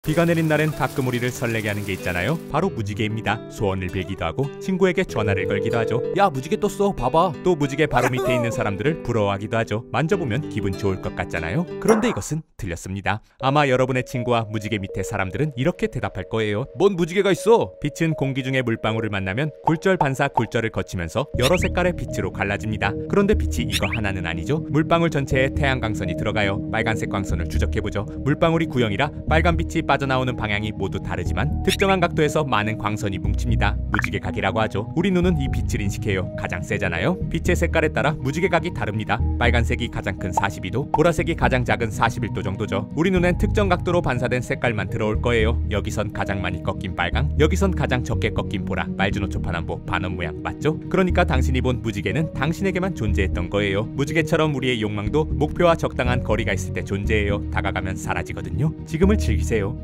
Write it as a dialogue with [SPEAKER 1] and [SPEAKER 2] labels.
[SPEAKER 1] 비가 내린 날엔 가끔 우리를 설레게 하는 게 있잖아요. 바로 무지개입니다. 소원을 빌기도 하고 친구에게 전화를 걸기도 하죠. 야, 무지개 떴어, 봐봐. 또 무지개 바로 밑에 있는 사람들을 부러워하기도 하죠. 만져보면 기분 좋을 것 같잖아요. 그런데 이것은 틀렸습니다. 아마 여러분의 친구와 무지개 밑에 사람들은 이렇게 대답할 거예요. 뭔 무지개가 있어? 빛은 공기 중에 물방울을 만나면 굴절 반사 굴절을 거치면서 여러 색깔의 빛으로 갈라집니다. 그런데 빛이 이거 하나는 아니죠. 물방울 전체에 태양광선이 들어가요. 빨간색 광선을 추적해보죠. 물방울이 구형이라 빨간 빛이 빠져나오는 방향이 모두 다르지만 특정한 각도에서 많은 광선이 뭉칩니다. 무지개각이라고 하죠. 우리 눈은 이 빛을 인식해요. 가장 세잖아요. 빛의 색깔에 따라 무지개각이 다릅니다. 빨간색이 가장 큰 42도, 보라색이 가장 작은 41도 정도죠. 우리 눈엔 특정 각도로 반사된 색깔만 들어올 거예요. 여기선 가장 많이 꺾인 빨강, 여기선 가장 적게 꺾인 보라. 말주노초파남보 반원 모양 맞죠? 그러니까 당신이 본 무지개는 당신에게만 존재했던 거예요. 무지개처럼 우리의 욕망도 목표와 적당한 거리가 있을 때 존재해요. 다가가면 사라지거든요. 지금을 즐기세요.